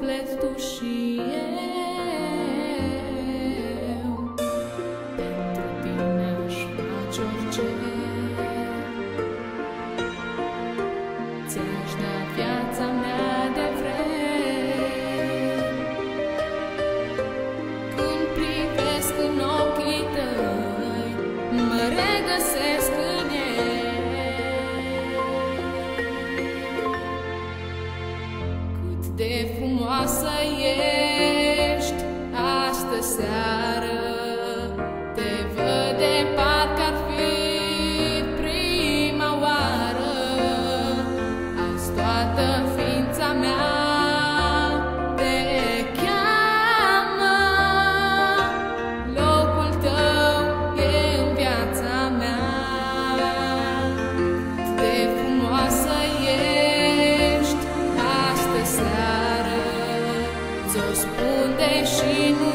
suflet tu și eu. Pentru tine aș face orice, ți-aș da viața mea de vrei. Când privesc în ochii tăi, mă regăsesc în ei. Cât de frumoasă ești astă seară, te văd de parcă ar fi prima oară. Azi toată ființa mea te cheamă, locul tău e în viața mea. Cât de frumoasă ești astă seară, ți-o spun deși nu